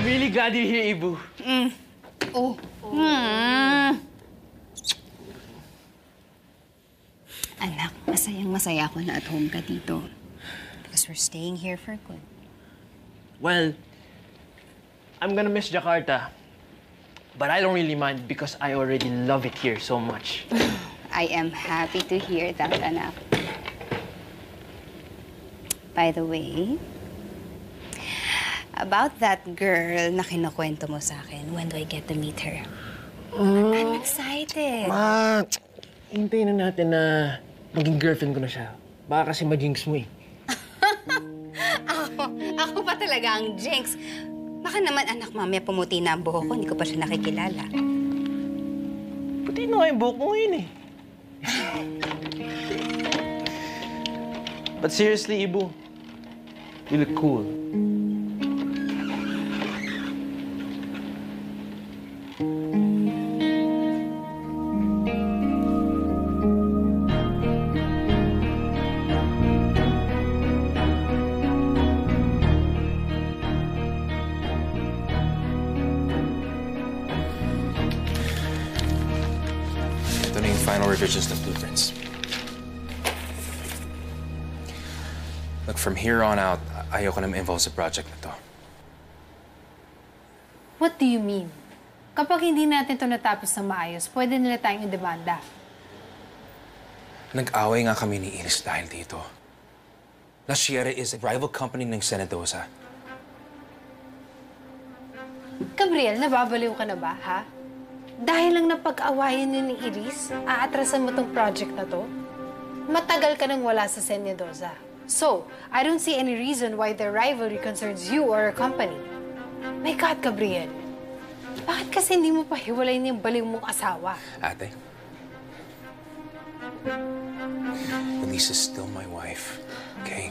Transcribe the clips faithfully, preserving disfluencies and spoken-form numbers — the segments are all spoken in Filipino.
really glad you're here, Ibu. Mm. Oh. Mm. Anak, masayang masaya ako na at home ka dito. Because we're staying here for good. Well, I'm gonna miss Jakarta. But I don't really mind because I already love it here so much. I am happy to hear that, anak. By the way, about that girl na kinukwento mo sa akin, when do I get to meet her? Uh, I'm excited. Ma, hintayin na natin na maging girlfriend ko na siya. Baka kasi ma-jinx mo eh. ako, ako pa talaga ang jinx. Baka naman, anak, mamaya pumuti na ang buhok ko. Hindi ko pa siya nakikilala. Puti na nga yung buhok mo ngayon eh. But seriously, Ibu, you look cool. Ito na yung final revisions ng blueprints. Look, from here on out, ayoko na ma-involve sa project na to. What do you mean? Kapag hindi natin ito natapos na maayos, pwede nila tayong i-demanda. Nag-away nga kami ni Iris dahil dito. La Sierra is a rival company ng Senadosa. Gabriel, nababaliw ka na ba, ha? Dahil lang napag-awayan niyo ni Iris, aatrasan mo tong project na to? Matagal ka nang wala sa Senadosa. So, I don't see any reason why the rivalry concerns you or a company. My God, Gabriel. Bakit kasi hindi mo pa hiwalay yung baliw mong asawa? Ate, Elisa's still my wife, okay?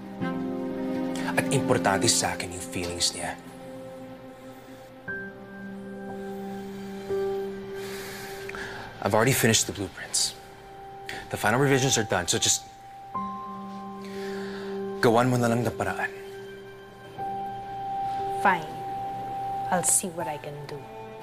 At importante sa akin yung feelings niya. I've already finished the blueprints. The final revisions are done, so just gawan mo na lang ng paraan. Fine. I'll see what I can do.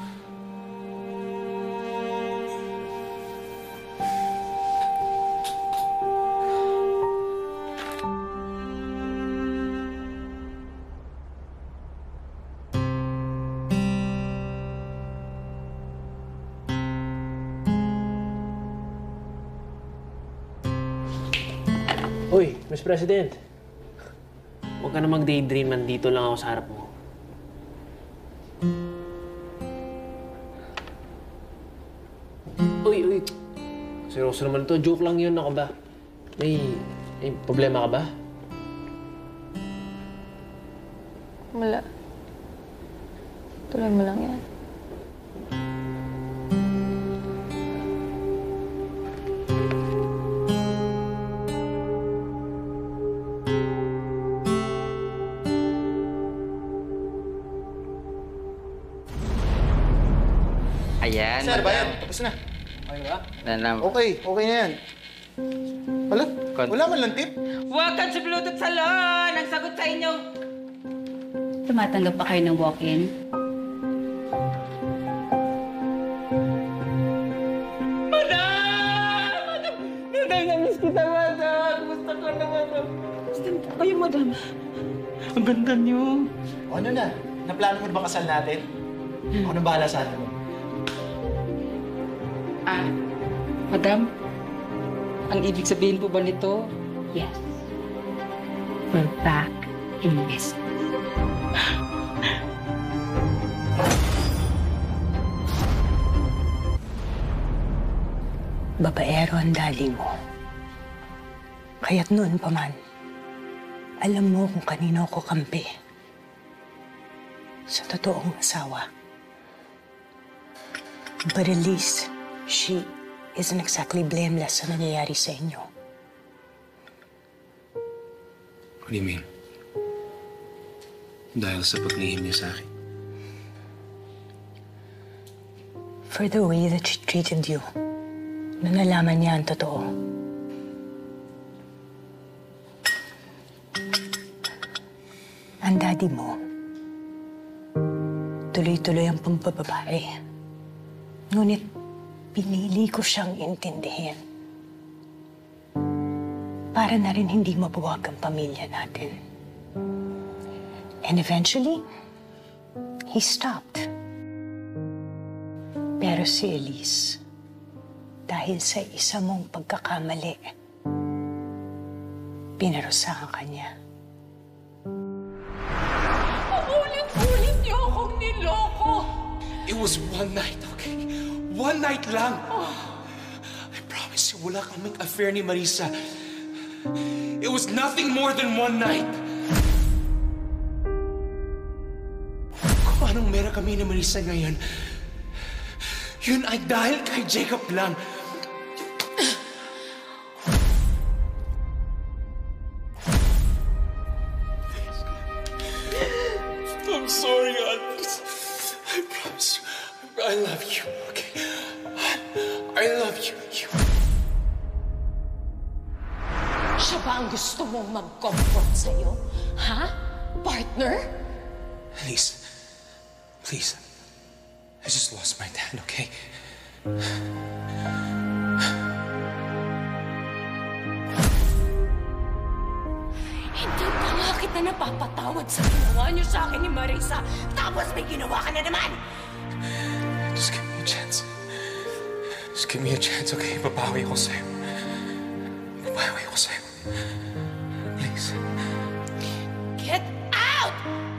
Uy, Miss President. Huwag ka na mag-daydream, nandito lang ako sa harap mo. Uy, uy. Seryoso naman to. Joke lang yun, ako ba? May, may problema ka ba? Wala. Tuloy mo lang yan. Ayan, Sir, madam. bayan. Tapos na. Okay ba? Nanam. Okay, okay na yan. Wala, Kon- wala man lang tip. Welcome sa Bluetooth Salon! Ang sagot sa inyong... Tumatanggap pa kayo ng walk-in? Madam! Madam! Madam, namiss kita, madam! Gusto ko na, madam. Gusto ko kayo, madam. Ang ganda niyo. O ano na? Naplano mo na ba kasal natin? Ako nang bahala sa atin mo. Ah, madam, ang ibig sabihin po ba nito? Yes. We're back in business. Babaero ang dali mo. Kaya't noon pa man, alam mo kung kanino ako kampi. Sa totoong asawa. But at least, she isn't exactly blameless sa nangyayari sa inyo. What do you mean? Dahil sa paglihim niya sa akin? For the way that she treated you, nung nalaman niya ang totoo. Ang daddy mo, tuloy-tuloy ang pambababae. Ngunit pinili ko siyang intindihin. Para na rin hindi mabuwag ang pamilya natin. And eventually, he stopped. Pero si Elise, dahil sa isa mong pagkakamali, pinarusahan ka niya. Ulit-ulit niyo akong niloko! It was one night, okay? One night lang! I promise you, wala kaming affair ni Marisa. It was nothing more than one night. Kung anong meron kami ni Marisa ngayon, yun ay dahil kay Jacob lang. I'm sorry, Alice. I promise you, I love you, okay? I love you. you. Siya ba ang gusto mong mag-comfort sa'yo? Ha? Partner? Please, please. I just lost my dad, okay? Hindi pa nga kita napapatawad sa ginawa niyo sa akin ni Marisa. Tapos may ginawa ka na naman! Just give me a chance. Just give me a chance, okay? Babawi ako sa'yo. Babawi ako sa'yo. Please. Get out!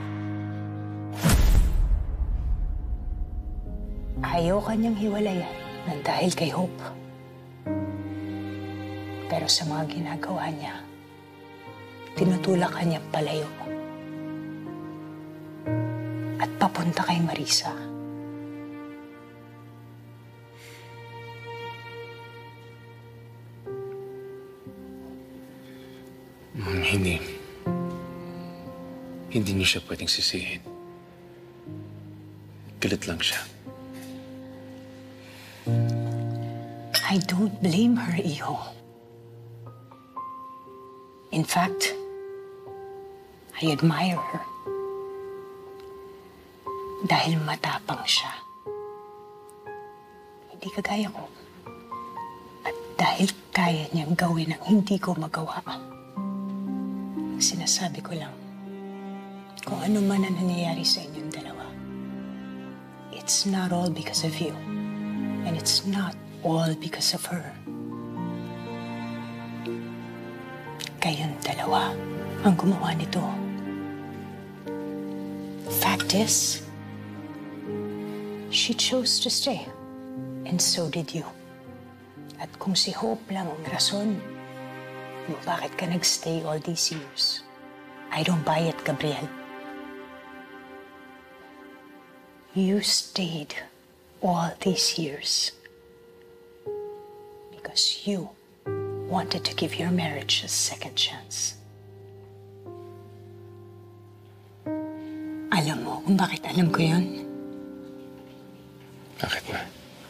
Ayaw kanyang hiwalayan ng dahil kay Hope. Pero sa mga ginagawa niya, tinutulak kanya palayo. At papunta kay Marisa. Mm, hindi. Hindi niyo siya pwedeng sisihin. Galit lang siya. I don't blame her, Iho. In fact, I admire her. Dahil matapang siya. Hindi kagaya ko. At dahil kaya niyang gawin ang hindi ko magawa. Ang sinasabi ko lang, kung ano man ang nangyayari sa inyong dalawa, it's not all because of you. And it's not all because of her. Kayong dalawa ang gumawa nito. Fact is, she chose to stay. And so did you. At kung si Hope lang ang rason kung bakit ka nagstay all these years, I don't buy it, Gabriel. You stayed all these years because you wanted to give your marriage a second chance. Alam mo kung bakit alam ko yun? Bakit na?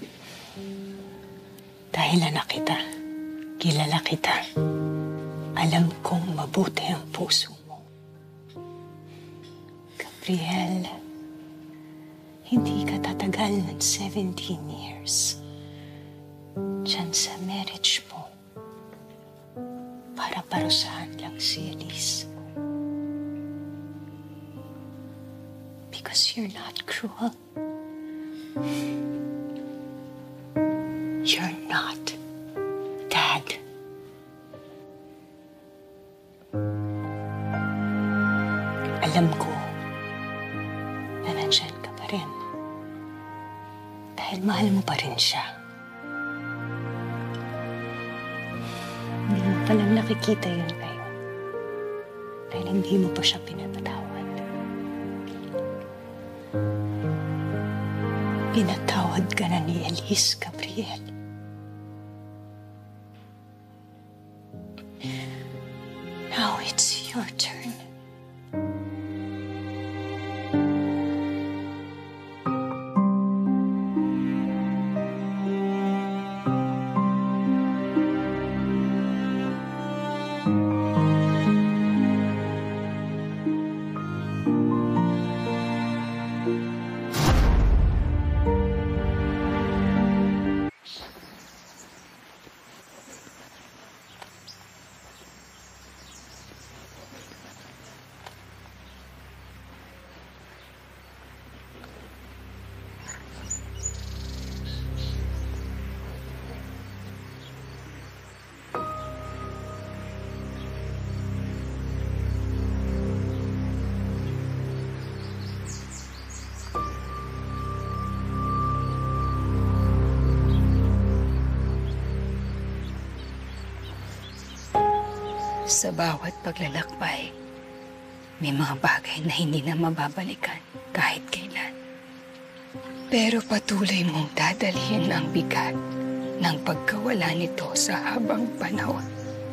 Dahil anak kita, kilala kita. Alam kong mabuti ang puso mo. Gabriel, hindi ka tatagal ng seventeen years. Diyan sa marriage mo. Para parusahan lang si Elise. Because you're not cruel. You're not Dad. Alam ko na nandyan ka pa rin. Dahil mahal mo pa rin siya. Hindi mo palang nakikita yun ngayon. Dahil hindi mo pa siya pinapatawad. Pinatawad ka na ni Elise, Gabriel. Now it's your turn. Sa bawat paglalakbay, may mga bagay na hindi na mababalikan kahit kailan. Pero patuloy mong dadalhin ang bigat ng pagkawala nito sa habang panahon.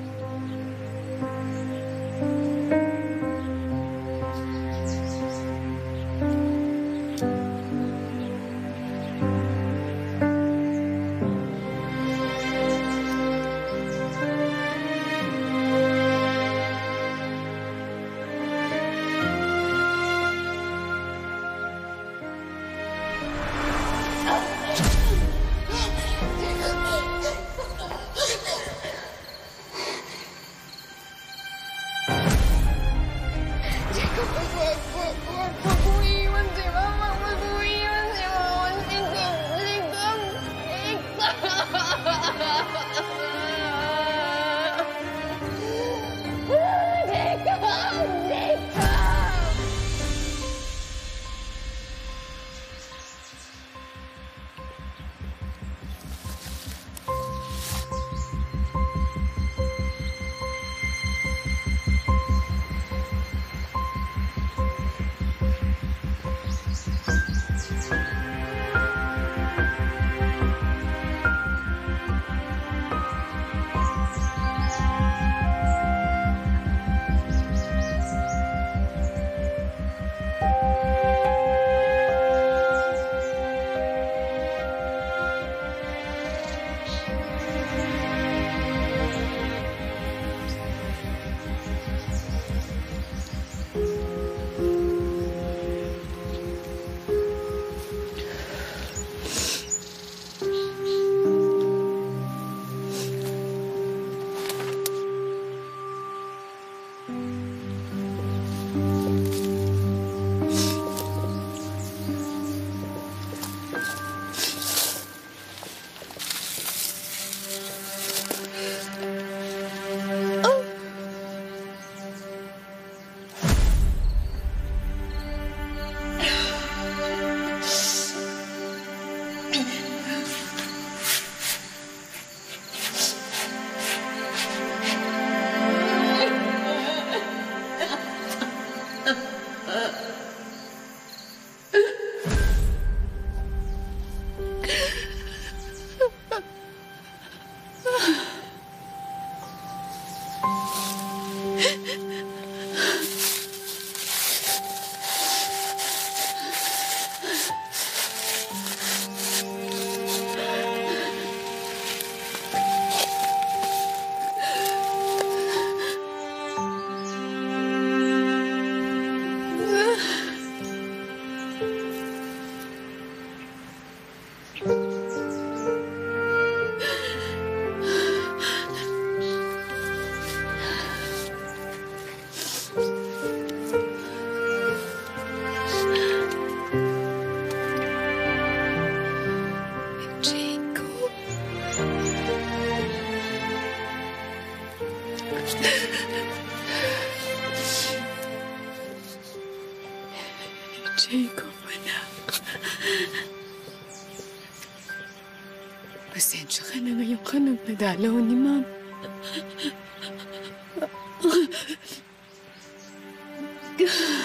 Jacob, anak. Pasensya ka na ngayon ka nagpadalaw ni Ma'am. God.